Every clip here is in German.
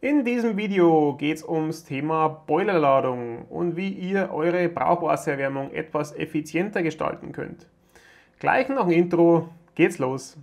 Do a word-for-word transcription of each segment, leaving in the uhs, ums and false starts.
In diesem Video geht es ums Thema Boilerladung und wie ihr eure Brauchwassererwärmung etwas effizienter gestalten könnt. Gleich nach dem Intro geht's los.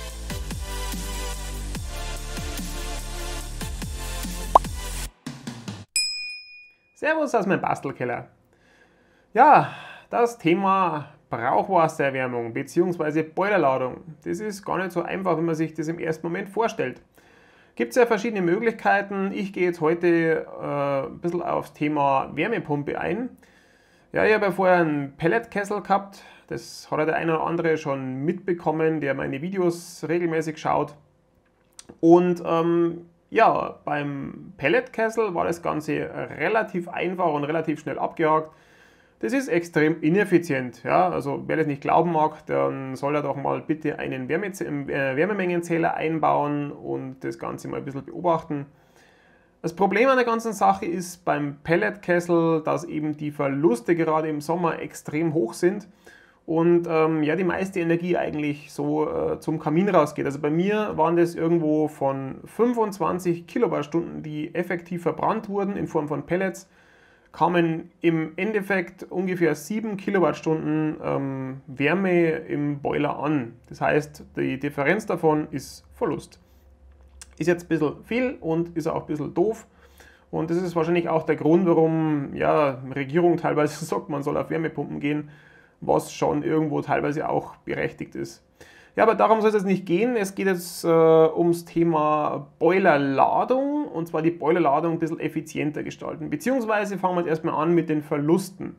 Servus aus meinem Bastelkeller. Ja, das Thema Brauchwassererwärmung bzw. Boilerladung, das ist gar nicht so einfach, wie man sich das im ersten Moment vorstellt. Gibt es ja verschiedene Möglichkeiten. Ich gehe jetzt heute äh, ein bisschen aufs Thema Wärmepumpe ein. Ja, ich habe ja vorher einen Pelletkessel gehabt. Das hat ja der eine oder andere schon mitbekommen, der meine Videos regelmäßig schaut. Und ähm, ja, beim Pelletkessel war das Ganze relativ einfach und relativ schnell abgehakt. Das ist extrem ineffizient. Ja? Also wer das nicht glauben mag, dann soll er doch mal bitte einen Wärme äh, Wärmemengenzähler einbauen und das Ganze mal ein bisschen beobachten. Das Problem an der ganzen Sache ist beim Pelletkessel, dass eben die Verluste gerade im Sommer extrem hoch sind und ähm, ja, die meiste Energie eigentlich so äh, zum Kamin rausgeht. Also bei mir waren das irgendwo von fünfundzwanzig Kilowattstunden, die effektiv verbrannt wurden in Form von Pellets, kamen im Endeffekt ungefähr sieben Kilowattstunden ähm, Wärme im Boiler an. Das heißt, die Differenz davon ist Verlust. Ist jetzt ein bisschen viel und ist auch ein bisschen doof. Und das ist wahrscheinlich auch der Grund, warum ja, Regierung teilweise sagt, man soll auf Wärmepumpen gehen, was schon irgendwo teilweise auch berechtigt ist. Ja, aber darum soll es jetzt nicht gehen. Es geht jetzt äh, ums Thema Boilerladung, und zwar die Boilerladung ein bisschen effizienter gestalten. Beziehungsweise fangen wir jetzt erstmal an mit den Verlusten.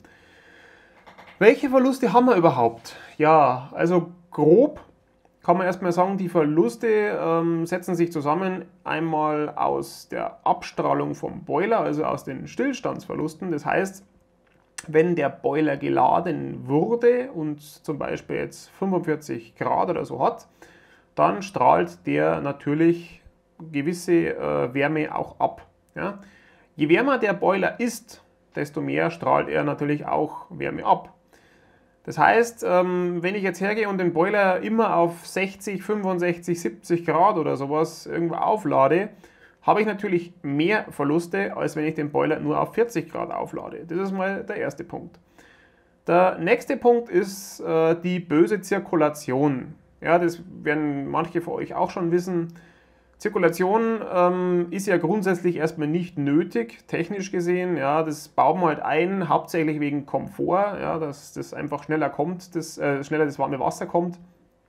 Welche Verluste haben wir überhaupt? Ja, also grob kann man erstmal sagen, die Verluste ähm, setzen sich zusammen einmal aus der Abstrahlung vom Boiler, also aus den Stillstandsverlusten. Das heißt, wenn der Boiler geladen wurde und zum Beispiel jetzt fünfundvierzig Grad oder so hat, dann strahlt der natürlich gewisse äh, Wärme auch ab. Ja? Je wärmer der Boiler ist, desto mehr strahlt er natürlich auch Wärme ab. Das heißt, ähm, wenn ich jetzt hergehe und den Boiler immer auf sechzig, fünfundsechzig, siebzig Grad oder sowas irgendwo auflade, habe ich natürlich mehr Verluste, als wenn ich den Boiler nur auf vierzig Grad auflade. Das ist mal der erste Punkt. Der nächste Punkt ist äh, die böse Zirkulation. Ja, das werden manche von euch auch schon wissen. Zirkulation ähm, ist ja grundsätzlich erstmal nicht nötig, technisch gesehen. Ja, das bauen wir halt ein, hauptsächlich wegen Komfort, ja, dass das einfach schneller kommt, das, äh, schneller das warme Wasser kommt.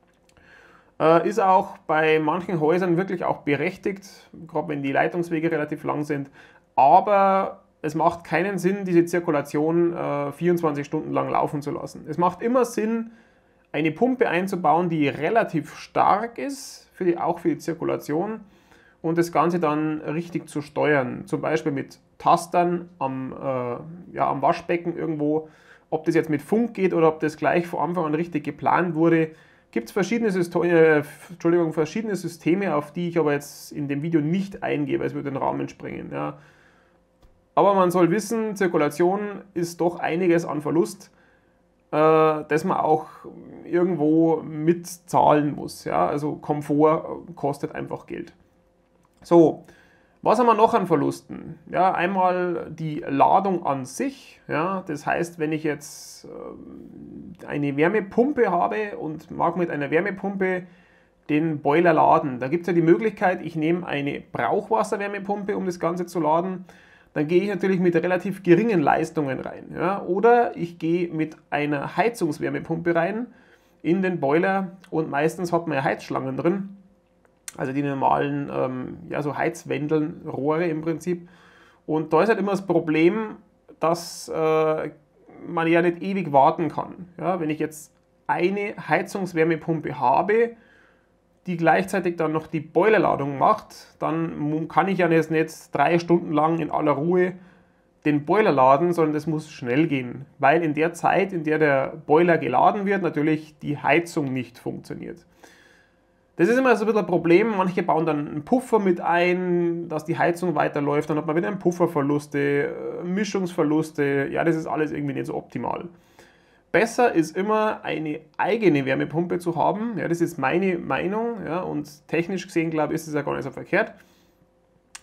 Äh, ist auch bei manchen Häusern wirklich auch berechtigt, gerade wenn die Leitungswege relativ lang sind. Aber es macht keinen Sinn, diese Zirkulation äh, vierundzwanzig Stunden lang laufen zu lassen. Es macht immer Sinn, eine Pumpe einzubauen, die relativ stark ist, für die, auch für die Zirkulation, und das Ganze dann richtig zu steuern. Zum Beispiel mit Tastern am, äh, ja, am Waschbecken irgendwo. Ob das jetzt mit Funk geht oder ob das gleich von Anfang an richtig geplant wurde, gibt es verschiedene, äh, Entschuldigung, verschiedene Systeme, auf die ich aber jetzt in dem Video nicht eingehe, weil es würde den Rahmen sprengen. Ja. Aber man soll wissen, Zirkulation ist doch einiges an Verlust, äh, das man auch irgendwo mitzahlen muss. Ja. Also Komfort kostet einfach Geld. So, was haben wir noch an Verlusten? Ja, einmal die Ladung an sich. Ja, das heißt, wenn ich jetzt äh, eine Wärmepumpe habe und mag mit einer Wärmepumpe den Boiler laden, da gibt es ja die Möglichkeit, ich nehme eine Brauchwasserwärmepumpe, um das Ganze zu laden. Dann gehe ich natürlich mit relativ geringen Leistungen rein. Ja, oder ich gehe mit einer Heizungswärmepumpe rein in den Boiler, und meistens hat man ja Heizschlangen drin. Also die normalen ähm, ja, so Heizwendeln, Rohre im Prinzip. Und da ist halt immer das Problem, dass äh, man ja nicht ewig warten kann. Ja, wenn ich jetzt eine Heizungswärmepumpe habe, die gleichzeitig dann noch die Boilerladung macht, dann kann ich ja jetzt nicht drei Stunden lang in aller Ruhe den Boiler laden, sondern das muss schnell gehen, weil in der Zeit, in der der Boiler geladen wird, natürlich die Heizung nicht funktioniert. Das ist immer so ein bisschen ein Problem. Manche bauen dann einen Puffer mit ein, dass die Heizung weiterläuft. Dann hat man wieder einen Pufferverluste, Mischungsverluste. Ja, das ist alles irgendwie nicht so optimal. Besser ist immer, eine eigene Wärmepumpe zu haben. Ja, das ist meine Meinung. Ja, und technisch gesehen, glaube ich, ist es ja gar nicht so verkehrt.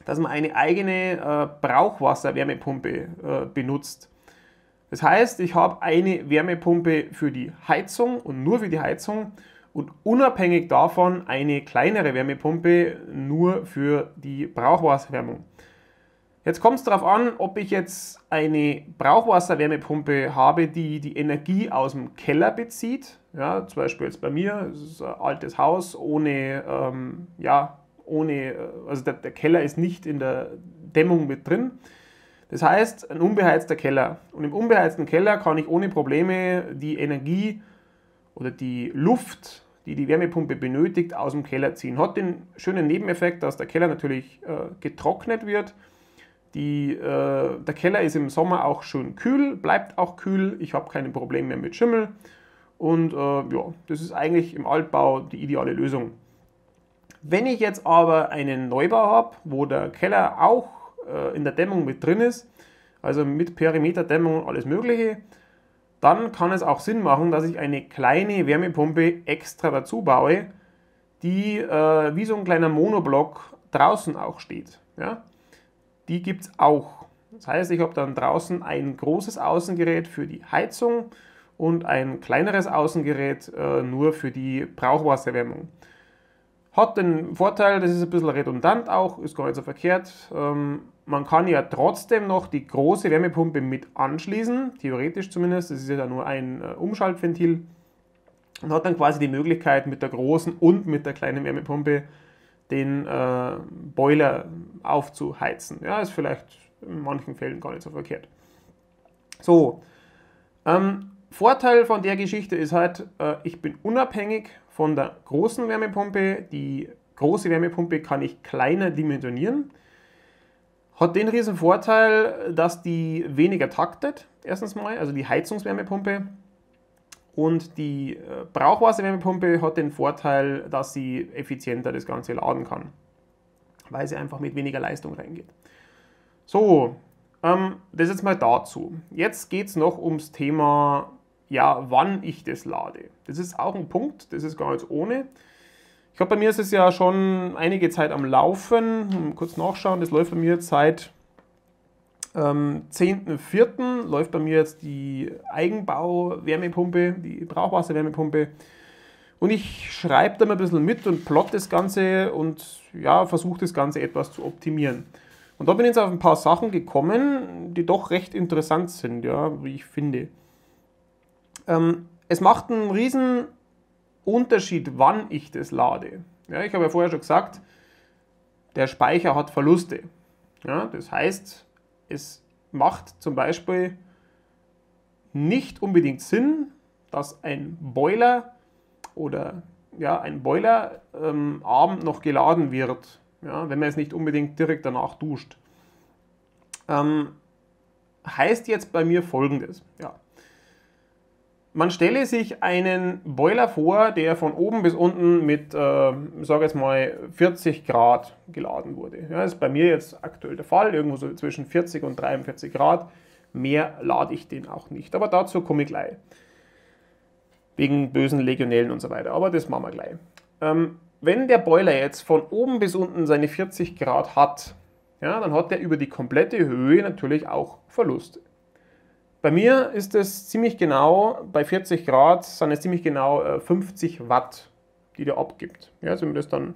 dass man eine eigene äh, Brauchwasser-Wärmepumpe äh, benutzt. Das heißt, ich habe eine Wärmepumpe für die Heizung und nur für die Heizung und unabhängig davon eine kleinere Wärmepumpe nur für die Brauchwasserwärmung. Jetzt kommt es darauf an, ob ich jetzt eine Brauchwasserwärmepumpe habe, die die Energie aus dem Keller bezieht. Ja, zum Beispiel jetzt bei mir, das ist ein altes Haus ohne, ähm, ja, ohne, also der, der Keller ist nicht in der Dämmung mit drin. Das heißt, ein unbeheizter Keller. Und im unbeheizten Keller kann ich ohne Probleme die Energie oder die Luft, die die Wärmepumpe benötigt, aus dem Keller ziehen. Hat den schönen Nebeneffekt, dass der Keller natürlich äh, getrocknet wird. Die, äh, der Keller ist im Sommer auch schön kühl, bleibt auch kühl. Ich habe keine Probleme mehr mit Schimmel. Und äh, ja, das ist eigentlich im Altbau die ideale Lösung. Wenn ich jetzt aber einen Neubau habe, wo der Keller auch in der Dämmung mit drin ist, also mit Perimeterdämmung und alles Mögliche, dann kann es auch Sinn machen, dass ich eine kleine Wärmepumpe extra dazu baue, die äh, wie so ein kleiner Monoblock draußen auch steht. Ja? Die gibt es auch. Das heißt, ich habe dann draußen ein großes Außengerät für die Heizung und ein kleineres Außengerät äh, nur für die Brauchwasserwärmung. Hat den Vorteil, das ist ein bisschen redundant auch, ist gar nicht so verkehrt. Ähm, man kann ja trotzdem noch die große Wärmepumpe mit anschließen, theoretisch zumindest, das ist ja nur ein äh, Umschaltventil und hat dann quasi die Möglichkeit mit der großen und mit der kleinen Wärmepumpe den äh, Boiler aufzuheizen. Ja, ist vielleicht in manchen Fällen gar nicht so verkehrt. So, ähm, Vorteil von der Geschichte ist halt, äh, ich bin unabhängig von der großen Wärmepumpe. Die große Wärmepumpe kann ich kleiner dimensionieren. Hat den riesen Vorteil, dass die weniger taktet, erstens mal, also die Heizungswärmepumpe. Und die äh, Brauchwasserwärmepumpe hat den Vorteil, dass sie effizienter das Ganze laden kann, weil sie einfach mit weniger Leistung reingeht. So, ähm, das jetzt mal dazu. Jetzt geht es noch ums Thema, ja, wann ich das lade. Das ist auch ein Punkt, das ist gar nicht ohne. Ich glaube, bei mir ist es ja schon einige Zeit am Laufen. Kurz nachschauen, das läuft bei mir seit ähm, zehnten vierten läuft bei mir jetzt die Eigenbau-Wärmepumpe, die Brauchwasser-Wärmepumpe. Und ich schreibe da mal ein bisschen mit und plotte das Ganze und ja, versuche das Ganze etwas zu optimieren. Und da bin ich jetzt auf ein paar Sachen gekommen, die doch recht interessant sind, ja, wie ich finde. Ähm, es macht einen riesen Unterschied, wann ich das lade. Ja, ich habe ja vorher schon gesagt, der Speicher hat Verluste. Ja, das heißt, es macht zum Beispiel nicht unbedingt Sinn, dass ein Boiler oder ja, ein Boiler ähm, abend noch geladen wird, ja, wenn man es nicht unbedingt direkt danach duscht. Ähm, heißt jetzt bei mir Folgendes. Ja. Man stelle sich einen Boiler vor, der von oben bis unten mit, äh, ich sage jetzt mal, vierzig Grad geladen wurde. Ja, das ist bei mir jetzt aktuell der Fall, irgendwo so zwischen vierzig und dreiundvierzig Grad. Mehr lade ich den auch nicht, aber dazu komme ich gleich. Wegen bösen Legionellen und so weiter, aber das machen wir gleich. Ähm, wenn der Boiler jetzt von oben bis unten seine vierzig Grad hat, ja, dann hat er über die komplette Höhe natürlich auch Verluste. Bei mir ist es ziemlich genau, bei vierzig Grad sind es ziemlich genau fünfzig Watt, die der abgibt. Ja, also wenn man das dann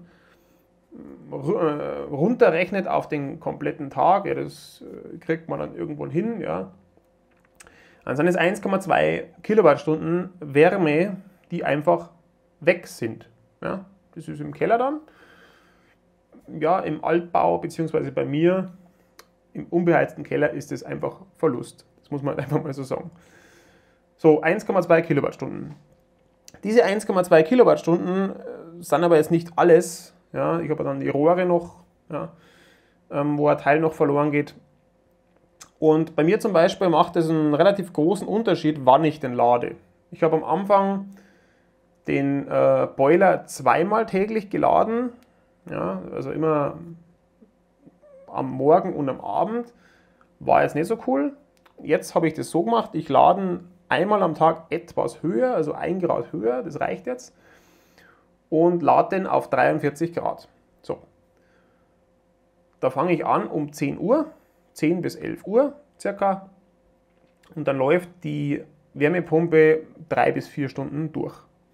runterrechnet auf den kompletten Tag, ja, das kriegt man dann irgendwo hin, ja, dann sind es eins Komma zwei Kilowattstunden Wärme, die einfach weg sind. Ja, das ist im Keller dann, ja, im Altbau bzw. bei mir im unbeheizten Keller ist es einfach Verlust. Das muss man einfach mal so sagen. So, eins Komma zwei Kilowattstunden. Diese eins Komma zwei Kilowattstunden sind aber jetzt nicht alles. Ja, ich habe dann die Rohre noch, ja, wo ein Teil noch verloren geht. Und bei mir zum Beispiel macht es einen relativ großen Unterschied, wann ich den lade. Ich habe am Anfang den äh, Boiler zweimal täglich geladen. Ja, also immer am Morgen und am Abend. War jetzt nicht so cool. Jetzt habe ich das so gemacht, ich lade einmal am Tag etwas höher, also ein Grad höher, das reicht jetzt, und lade den auf dreiundvierzig Grad. So. da fange ich an um zehn Uhr, zehn bis elf Uhr circa, und dann läuft die Wärmepumpe drei bis vier Stunden durch.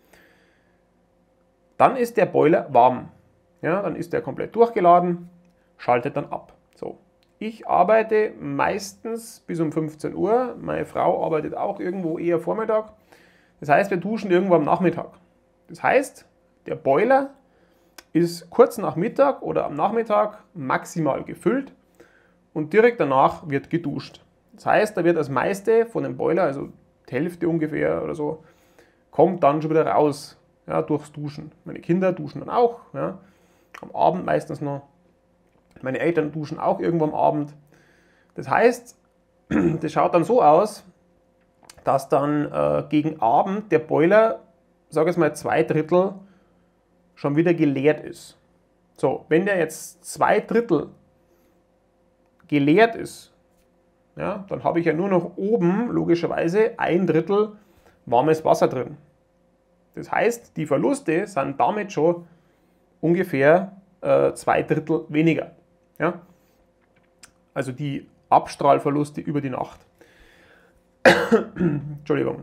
Dann ist der Boiler warm. Ja, dann ist der komplett durchgeladen, schaltet dann ab. So. Ich arbeite meistens bis um fünfzehn Uhr, meine Frau arbeitet auch irgendwo eher Vormittag. Das heißt, wir duschen irgendwo am Nachmittag. Das heißt, der Boiler ist kurz nach Mittag oder am Nachmittag maximal gefüllt und direkt danach wird geduscht. Das heißt, da wird das meiste von dem Boiler, also die Hälfte ungefähr oder so, kommt dann schon wieder raus, ja, durchs Duschen. Meine Kinder duschen dann auch, ja, am Abend meistens noch. Meine Eltern duschen auch irgendwo am Abend. Das heißt, das schaut dann so aus, dass dann äh, gegen Abend der Boiler, sage ich mal, zwei Drittel schon wieder geleert ist. So, wenn der jetzt zwei Drittel geleert ist, ja, dann habe ich ja nur noch oben logischerweise ein Drittel warmes Wasser drin. Das heißt, die Verluste sind damit schon ungefähr äh, zwei Drittel weniger. Ja? Also die Abstrahlverluste über die Nacht. Entschuldigung.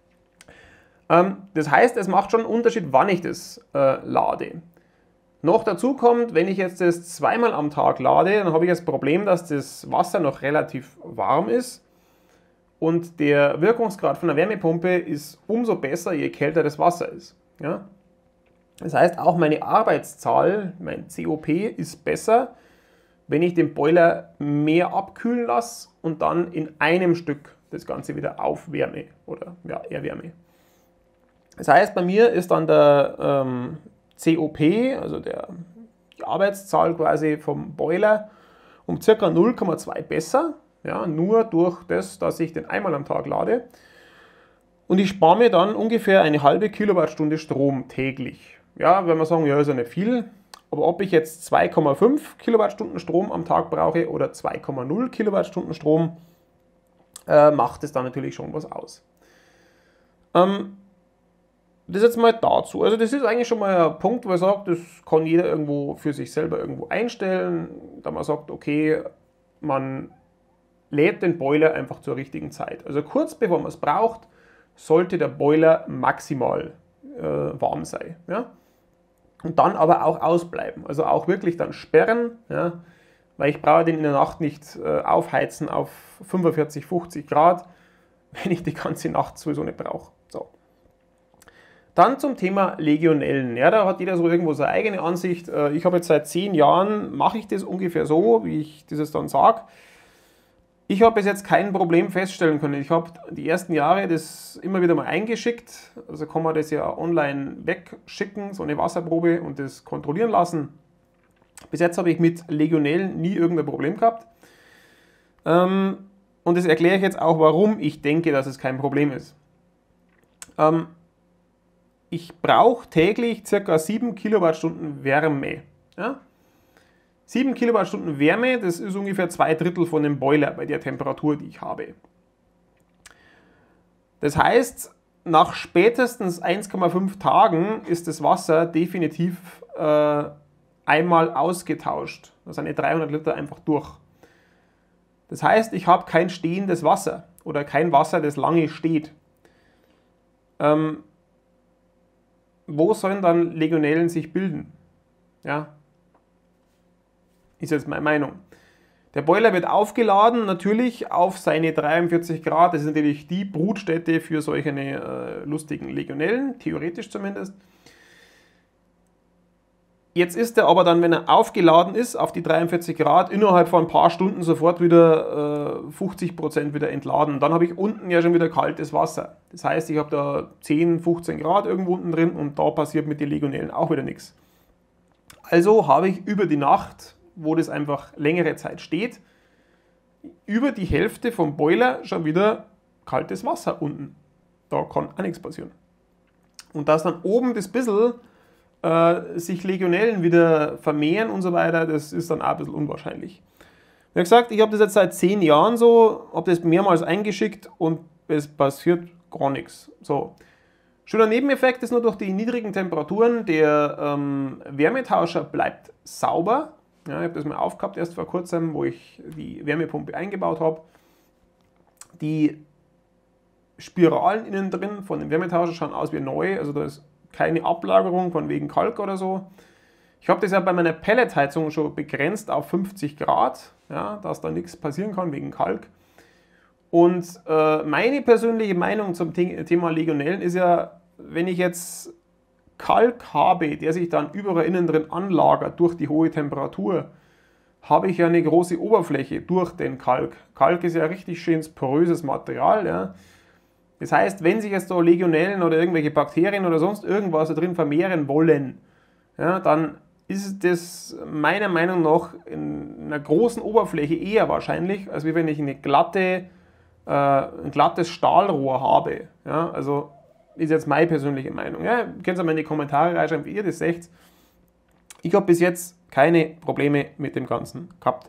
Ähm, das heißt, es macht schon einen Unterschied, wann ich das äh, lade. Noch dazu kommt, wenn ich jetzt das zweimal am Tag lade, dann habe ich das Problem, dass das Wasser noch relativ warm ist und der Wirkungsgrad von der Wärmepumpe ist umso besser, je kälter das Wasser ist. Ja? Das heißt, auch meine Arbeitszahl, mein C O P, ist besser, wenn ich den Boiler mehr abkühlen lasse und dann in einem Stück das Ganze wieder aufwärme oder ja, erwärme. Das heißt, bei mir ist dann der ähm, C O P, also der, die Arbeitszahl quasi vom Boiler, um ca. null Komma zwei besser, ja, nur durch das, dass ich den einmal am Tag lade. Und ich spare mir dann ungefähr eine halbe Kilowattstunde Strom täglich. Ja, wenn wir sagen, ja, ist ja nicht viel, aber ob ich jetzt zwei Komma fünf Kilowattstunden Strom am Tag brauche oder zwei Komma null Kilowattstunden Strom, äh, macht es dann natürlich schon was aus. Ähm, das jetzt mal dazu. Also das ist eigentlich schon mal ein Punkt, wo ich sage, das kann jeder irgendwo für sich selber irgendwo einstellen, da man sagt, okay, man lädt den Boiler einfach zur richtigen Zeit. Also kurz bevor man es braucht, sollte der Boiler maximal äh, warm sein. Ja? Und dann aber auch ausbleiben. Also auch wirklich dann sperren, ja? Weil ich brauche den in der Nacht nicht äh, aufheizen auf fünfundvierzig, fünfzig Grad, wenn ich die ganze Nacht sowieso nicht brauche. So. Dann zum Thema Legionellen. Ja, da hat jeder so irgendwo seine eigene Ansicht. Ich habe jetzt seit zehn Jahren, mache ich das ungefähr so, wie ich das dann sage. Ich habe bis jetzt kein Problem feststellen können. Ich habe die ersten Jahre das immer wieder mal eingeschickt. Also kann man das ja online wegschicken, so eine Wasserprobe, und das kontrollieren lassen. Bis jetzt habe ich mit Legionellen nie irgendein Problem gehabt. Und das erkläre ich jetzt auch, warum ich denke, dass es kein Problem ist. Ich brauche täglich ca. sieben Kilowattstunden Wärme. Ja? sieben Kilowattstunden Wärme, das ist ungefähr zwei Drittel von dem Boiler bei der Temperatur, die ich habe. Das heißt, nach spätestens eins Komma fünf Tagen ist das Wasser definitiv äh, einmal ausgetauscht. Da sind die dreihundert Liter einfach durch. Das heißt, ich habe kein stehendes Wasser oder kein Wasser, das lange steht. Ähm, Wo sollen dann Legionellen sich bilden? Ja, ist jetzt meine Meinung. Der Boiler wird aufgeladen, natürlich auf seine dreiundvierzig Grad. Das ist natürlich die Brutstätte für solche äh, lustigen Legionellen, theoretisch zumindest. Jetzt ist er aber dann, wenn er aufgeladen ist, auf die dreiundvierzig Grad, innerhalb von ein paar Stunden sofort wieder äh, fünfzig Prozent wieder entladen. Dann habe ich unten ja schon wieder kaltes Wasser. Das heißt, ich habe da zehn, fünfzehn Grad irgendwo unten drin und da passiert mit den Legionellen auch wieder nichts. Also habe ich über die Nacht, wo das einfach längere Zeit steht, über die Hälfte vom Boiler schon wieder kaltes Wasser unten. Da kann auch nichts passieren. Und dass dann oben das bisschen sich Legionellen wieder vermehren und so weiter, das ist dann auch ein bisschen unwahrscheinlich. Wie gesagt, ich habe das jetzt seit zehn Jahren so, habe das mehrmals eingeschickt und es passiert gar nichts. So. Schöner Nebeneffekt ist nur, durch die niedrigen Temperaturen, der ähm, Wärmetauscher bleibt sauber. Ja, ich habe das mal aufgehabt erst vor kurzem, wo ich die Wärmepumpe eingebaut habe. Die Spiralen innen drin von dem Wärmetauscher schauen aus wie neu, also da ist keine Ablagerung von wegen Kalk oder so. Ich habe das ja bei meiner Pelletheizung schon begrenzt auf fünfzig Grad, ja, dass da nichts passieren kann wegen Kalk. Und äh, meine persönliche Meinung zum Thema Legionellen ist ja, wenn ich jetzt Kalk habe, der sich dann überall innen drin anlagert durch die hohe Temperatur, habe ich ja eine große Oberfläche durch den Kalk. Kalk ist ja richtig schönes poröses Material. Ja. Das heißt, wenn sich jetzt da Legionellen oder irgendwelche Bakterien oder sonst irgendwas da drin vermehren wollen, ja, dann ist das meiner Meinung nach in einer großen Oberfläche eher wahrscheinlich, als wenn ich eine glatte, äh, ein glattes Stahlrohr habe. Ja. Also ist jetzt meine persönliche Meinung. Ja. Ihr könnt es mal in die Kommentare reinschreiben, wie ihr das seht. Ich habe bis jetzt keine Probleme mit dem Ganzen gehabt.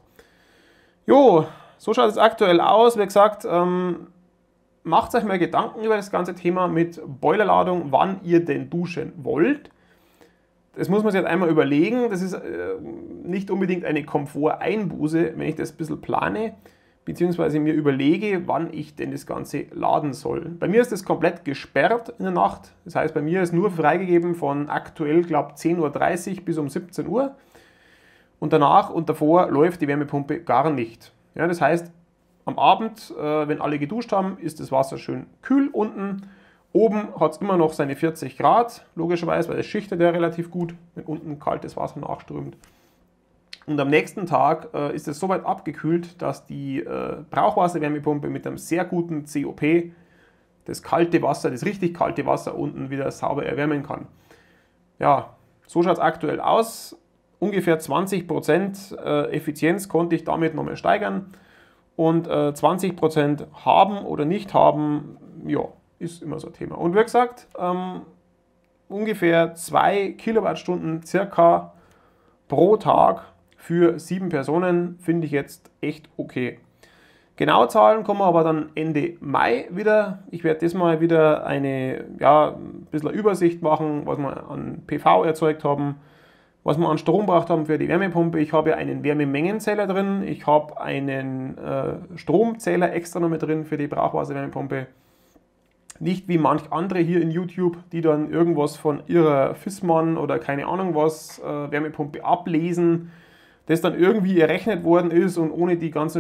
Jo, so schaut es aktuell aus. Wie gesagt, ähm, macht euch mal Gedanken über das ganze Thema mit Boilerladung, wann ihr denn duschen wollt. Das muss man sich halt einmal überlegen. Das ist äh, nicht unbedingt eine Komforteinbuße, wenn ich das ein bisschen plane, beziehungsweise mir überlege, wann ich denn das Ganze laden soll. Bei mir ist das komplett gesperrt in der Nacht. Das heißt, bei mir ist nur freigegeben von aktuell, glaube ich, zehn Uhr dreißig bis um siebzehn Uhr. Und danach und davor läuft die Wärmepumpe gar nicht. Ja, das heißt, am Abend, äh, wenn alle geduscht haben, ist das Wasser schön kühl unten. Oben hat es immer noch seine vierzig Grad, logischerweise, weil es schichtet ja relativ gut, wenn unten kaltes Wasser nachströmt. Und am nächsten Tag äh, ist es so weit abgekühlt, dass die äh, Brauchwasserwärmepumpe mit einem sehr guten C O P das kalte Wasser, das richtig kalte Wasser unten wieder sauber erwärmen kann. Ja, so schaut es aktuell aus. Ungefähr zwanzig Prozent äh, Effizienz konnte ich damit nochmal steigern. Und äh, zwanzig Prozent haben oder nicht haben, ja, ist immer so ein Thema. Und wie gesagt, ähm, ungefähr zwei Kilowattstunden circa pro Tag für sieben Personen finde ich jetzt echt okay. Genaue Zahlen kommen aber dann Ende Mai wieder. Ich werde diesmal wieder eine, ja, ein bisschen eine Übersicht machen, was wir an P V erzeugt haben, was wir an Strom gebraucht haben für die Wärmepumpe. Ich habe ja einen Wärmemengenzähler drin, ich habe einen äh, Stromzähler extra noch mit drin für die Brauchwasserwärmepumpe. Nicht wie manch andere hier in YouTube, die dann irgendwas von ihrer Fissmann oder keine Ahnung was äh, Wärmepumpe ablesen, das dann irgendwie errechnet worden ist und ohne die ganzen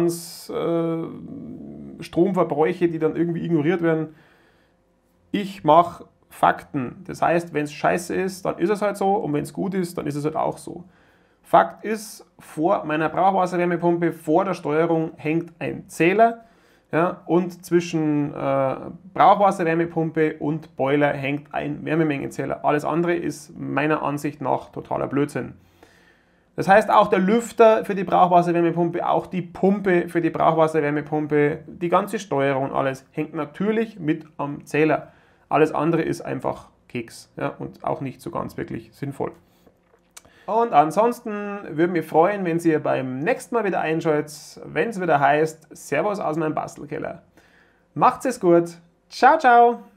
Stillstandsstromverbräuche, äh, die dann irgendwie ignoriert werden. Ich mache Fakten. Das heißt, wenn es scheiße ist, dann ist es halt so und wenn es gut ist, dann ist es halt auch so. Fakt ist, vor meiner Brauchwasserwärmepumpe, vor der Steuerung hängt ein Zähler, ja, und zwischen äh, Brauchwasserwärmepumpe und Boiler hängt ein Wärmemengenzähler. Alles andere ist meiner Ansicht nach totaler Blödsinn. Das heißt, auch der Lüfter für die Brauchwasserwärmepumpe, auch die Pumpe für die Brauchwasserwärmepumpe, die ganze Steuerung und alles hängt natürlich mit am Zähler. Alles andere ist einfach Keks, ja, und auch nicht so ganz wirklich sinnvoll. Und ansonsten würde mich freuen, wenn ihr beim nächsten Mal wieder einschaltet, wenn es wieder heißt Servus aus meinem Bastelkeller. Macht's es gut. Ciao, ciao.